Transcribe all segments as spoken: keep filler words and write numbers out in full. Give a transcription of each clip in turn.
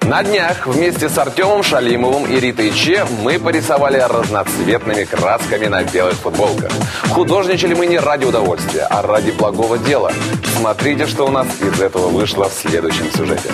На днях вместе с Артемом Шалимовым и Ритой Че мы порисовали разноцветными красками на белых футболках. Художничали мы не ради удовольствия, а ради благого дела. Смотрите, что у нас из этого вышло в следующем сюжете.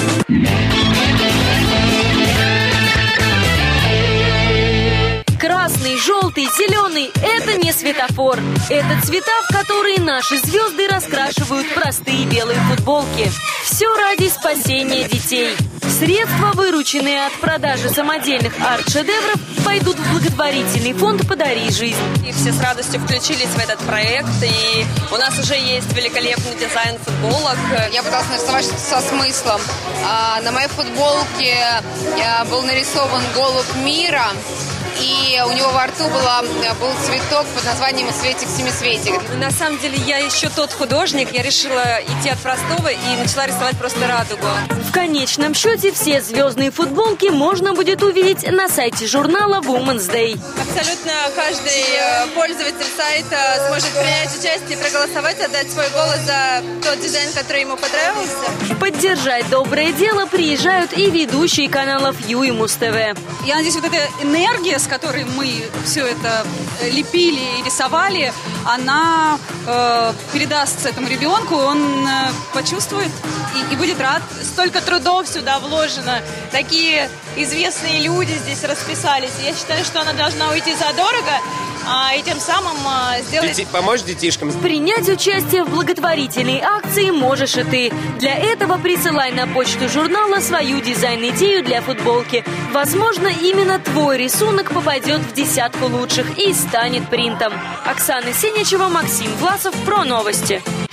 Красный, желтый, зеленый – это не светофор. Это цвета, в которые наши звезды раскрашивают простые белые футболки. Все ради спасения детей. Средства, вырученные от продажи самодельных арт-шедевров, пойдут в благотворительный фонд «Подари жизнь». И все с радостью включились в этот проект, и у нас уже есть великолепный дизайн футболок. Я пыталась нарисовать что-то со смыслом. А, на моей футболке был нарисован голубь мира, и у него во рту была, был цветок под названием «Светик-семисветик». На самом деле я еще тот художник, я решила идти от простого и начала рисовать просто радугу. В конечном счете все звездные футболки можно будет увидеть на сайте журнала Women's Day. Абсолютно каждый пользователь сайта сможет принять участие, проголосовать, отдать свой голос за тот дизайн, который ему понравился. Поддержать доброе дело приезжают и ведущие каналов Ю и Муз-ТВ. Я надеюсь, вот эта энергия, с которой мы все это лепили и рисовали, она э, передастся этому ребенку, он э, почувствует и, и будет рад. Столько трудов сюда вложено, такие известные люди здесь расписались. Я считаю, что она должна уйти задорого, а, и тем самым а, сделать... Дети... Помочь детишкам. Принять участие в благотворительной акции можешь и ты. Для этого присылай на почту журнала свою дизайн-идею для футболки. Возможно, именно твой рисунок попадет в десятку лучших и станет принтом. Оксана Сеничева, Максим Власов, про новости.